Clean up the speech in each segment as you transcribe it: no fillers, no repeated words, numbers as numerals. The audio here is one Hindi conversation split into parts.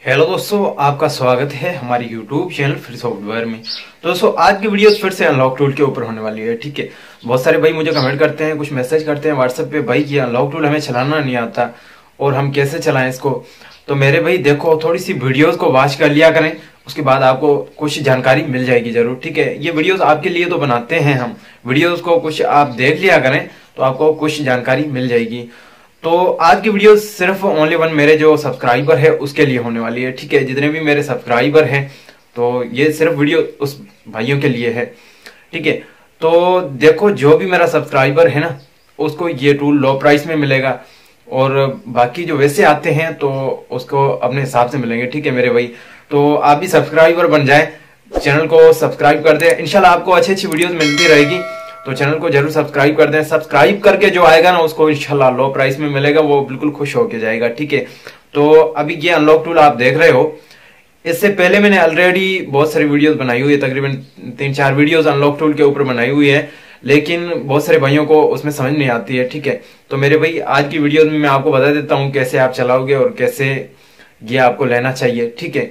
हेलो दोस्तों, आपका स्वागत है हमारे YouTube चैनल फ्री सॉफ्टवेयर में। तो दोस्तों आज की वीडियो फिर से अनलॉक टूल के ऊपर होने वाली है। ठीक है, बहुत सारे भाई मुझे कमेंट करते हैं, कुछ मैसेज करते हैं व्हाट्सएप पे, भाई ये अनलॉक टूल हमें चलाना नहीं आता और हम कैसे चलाएं इसको। तो मेरे भाई देखो, थोड़ी सी वीडियोज को वॉच कर लिया करें, उसके बाद आपको कुछ जानकारी मिल जाएगी जरूर। ठीक है, ये वीडियोज आपके लिए तो बनाते हैं हम, वीडियोज को कुछ आप देख लिया करें तो आपको कुछ जानकारी मिल जाएगी। तो आज की वीडियो सिर्फ ओनली वन मेरे जो सब्सक्राइबर है उसके लिए होने वाली है। ठीक है, जितने भी मेरे सब्सक्राइबर हैं तो ये सिर्फ वीडियो उस भाइयों के लिए है। ठीक है, तो देखो जो भी मेरा सब्सक्राइबर है ना उसको ये टूल लो प्राइस में मिलेगा और बाकी जो वैसे आते हैं तो उसको अपने हिसाब से मिलेंगे। ठीक है मेरे भाई, तो आप भी सब्सक्राइबर बन जाए, चैनल को सब्सक्राइब कर दें, इंशाल्लाह आपको अच्छी अच्छी वीडियोस मिलती रहेगी। तो चैनल को जरूर सब्सक्राइब कर दें, सब्सक्राइब करके जो आएगा ना उसको इंशाल्लाह लो प्राइस में मिलेगा, वो बिल्कुल खुश होके जाएगा। ठीक है, तो अभी ये अनलॉक टूल आप देख रहे हो, इससे पहले मैंने ऑलरेडी बहुत सारी वीडियोस बनाई हुई है, तकरीबन 3-4 वीडियोस अनलॉक टूल के ऊपर बनाई हुई है, लेकिन बहुत सारे भाइयों को उसमें समझ नहीं आती है। ठीक है, तो मेरे भाई आज की वीडियो में मैं आपको बता देता हूँ कैसे आप चलाओगे और कैसे ये आपको लेना चाहिए। ठीक है,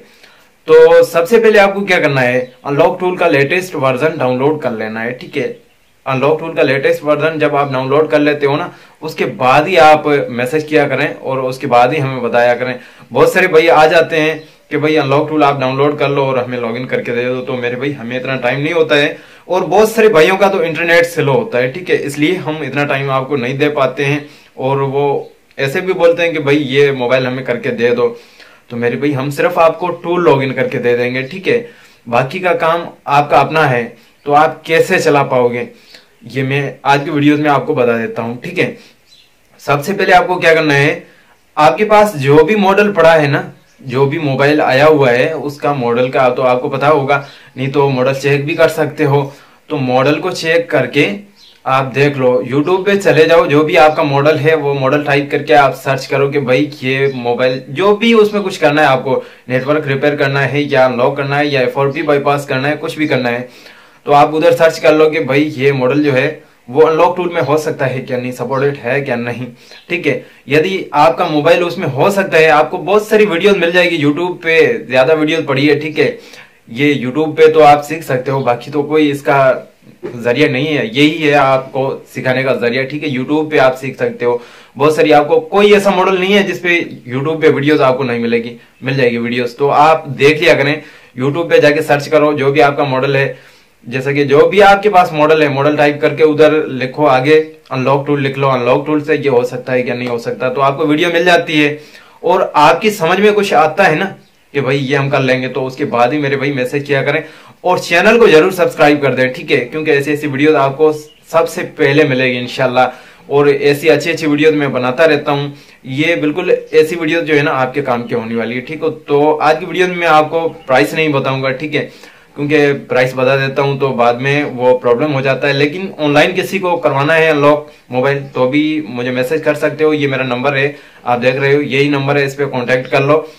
तो सबसे पहले आपको क्या करना है, अनलॉक टूल का लेटेस्ट वर्जन डाउनलोड कर लेना है। ठीक है, अनलॉक टूल का लेटेस्ट वर्जन जब आप डाउनलोड कर लेते हो ना, उसके बाद ही आप मैसेज किया करें और उसके बाद ही हमें बताया करें। बहुत सारे भाई आ जाते हैं कि भाई अनलॉक टूल आप डाउनलोड कर लो और हमें लॉगिन करके दे दो, तो मेरे भाई हमें इतना टाइम नहीं होता है और बहुत सारे भाइयों का तो इंटरनेट स्लो होता है। ठीक है, इसलिए हम इतना टाइम आपको नहीं दे पाते हैं और वो ऐसे भी बोलते हैं कि भाई ये मोबाइल हमें करके दे दो। तो मेरे भाई हम सिर्फ आपको टूल लॉगिन करके दे देंगे। ठीक है, बाकी का काम आपका अपना है, तो आप कैसे चला पाओगे ये मैं आज की वीडियोस में आपको बता देता हूं। ठीक है, सबसे पहले आपको क्या करना है, आपके पास जो भी मॉडल पड़ा है ना, जो भी मोबाइल आया हुआ है उसका मॉडल का तो आपको पता होगा, नहीं तो मॉडल चेक भी कर सकते हो। तो मॉडल को चेक करके आप देख लो, यूट्यूब पे चले जाओ, जो भी आपका मॉडल है वो मॉडल टाइप करके आप सर्च करो कि भाई ये मोबाइल, जो भी उसमें कुछ करना है आपको, नेटवर्क रिपेयर करना है या अनलॉक करना है या FORP बाईपास करना है, कुछ भी करना है, तो आप उधर सर्च कर लो कि भाई ये मॉडल जो है वो अनलॉक टूल में हो सकता है क्या नहीं, सपोर्टेड है क्या नहीं। ठीक है, यदि आपका मोबाइल उसमें हो सकता है, आपको बहुत सारी वीडियोस मिल जाएगी यूट्यूब पे, ज्यादा वीडियोस पड़ी है। ठीक है, ये यूट्यूब पे तो आप सीख सकते हो, बाकी तो कोई इसका जरिया नहीं है, यही है आपको सिखाने का जरिया। ठीक है, यूट्यूब पे आप सीख सकते हो बहुत सारी, आपको कोई ऐसा मॉडल नहीं है जिसपे यूट्यूब पे वीडियोस आपको नहीं मिलेगी, मिल जाएगी वीडियोस, तो आप देख लिया करें। यूट्यूब पे जाके सर्च करो जो भी आपका मॉडल है, जैसे कि जो भी आपके पास मॉडल है, मॉडल टाइप करके उधर लिखो, आगे अनलॉक टूल लिख लो, अनलॉक टूल से ये हो सकता है क्या नहीं हो सकता, तो आपको वीडियो मिल जाती है और आपकी समझ में कुछ आता है ना कि भाई ये हम कर लेंगे, तो उसके बाद ही मेरे भाई मैसेज किया करें और चैनल को जरूर सब्सक्राइब कर दें। ठीक है, क्योंकि ऐसी ऐसी वीडियो आपको सबसे पहले मिलेगी इंशाल्लाह, और ऐसी अच्छी अच्छी वीडियो मैं बनाता रहता हूँ। ये बिल्कुल ऐसी वीडियो जो है ना आपके काम की होने वाली है। ठीक है, तो आज की वीडियो में मैं आपको प्राइस नहीं बताऊंगा। ठीक है, क्योंकि प्राइस बता देता हूं तो बाद में वो प्रॉब्लम हो जाता है, लेकिन ऑनलाइन किसी को करवाना है अनलॉक मोबाइल तो भी मुझे मैसेज कर सकते हो, ये मेरा नंबर है, आप देख रहे हो यही नंबर है, इस पे कांटेक्ट कर लो।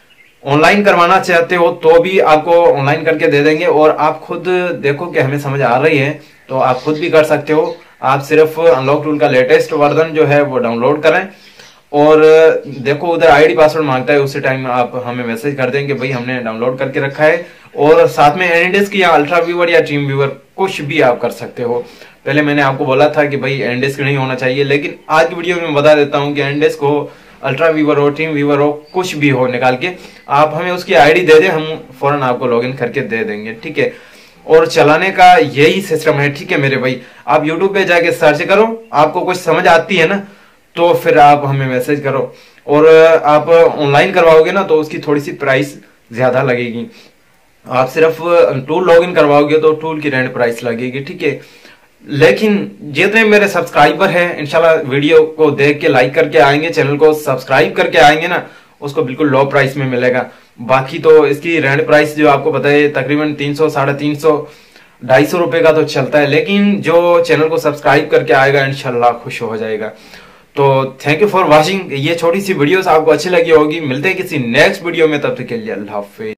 ऑनलाइन करवाना चाहते हो तो भी आपको ऑनलाइन करके दे देंगे, और आप खुद देखो कि हमें समझ आ रही है तो आप खुद भी कर सकते हो। आप सिर्फ अनलॉक टूल का लेटेस्ट वर्जन जो है वो डाउनलोड करें और देखो उधर ID पासवर्ड मांगता है, उसी टाइम आप हमें मैसेज कर देंगे भाई हमने डाउनलोड करके रखा है, और साथ में एनडिस्क या अल्ट्रा व्यूअर या टीम व्यूअर कुछ भी आप कर सकते हो। पहले मैंने आपको बोला था कि भाई एनडिस्क नहीं होना चाहिए, लेकिन आज की वीडियो में बता देता हूं कि एनडिस्क हो, अल्ट्रा व्यूअर हो, टीम व्यूअर हो, कुछ भी हो, निकाल के आप हमें उसकी ID दे दें, हम फौरन आपको लॉगिन करके दे देंगे। ठीक है, और चलाने का यही सिस्टम है। ठीक है मेरे भाई, आप यूट्यूब पे जाके सर्च करो, आपको कुछ समझ आती है ना तो फिर आप हमें मैसेज करो, और आप ऑनलाइन करवाओगे ना तो उसकी थोड़ी सी प्राइस ज्यादा लगेगी। आप सिर्फ टूल लॉगिन करवाओगे तो टूल की रेंट प्राइस लगेगी। ठीक है, लेकिन जितने मेरे सब्सक्राइबर हैं इंशाल्लाह वीडियो को देख के लाइक करके आएंगे, चैनल को सब्सक्राइब करके आएंगे ना, उसको बिल्कुल लो प्राइस में मिलेगा। बाकी तो इसकी रेंट प्राइस जो आपको पता है तकरीबन 300, 350, 250 रुपए का तो चलता है, लेकिन जो चैनल को सब्सक्राइब करके आएगा इंशाल्लाह खुश हो जाएगा। तो थैंक यू फॉर वॉचिंग, ये छोटी सी वीडियोस आपको अच्छी लगी होगी। मिलते हैं किसी नेक्स्ट वीडियो में, तब तक के लिए अल्लाह हाफिज।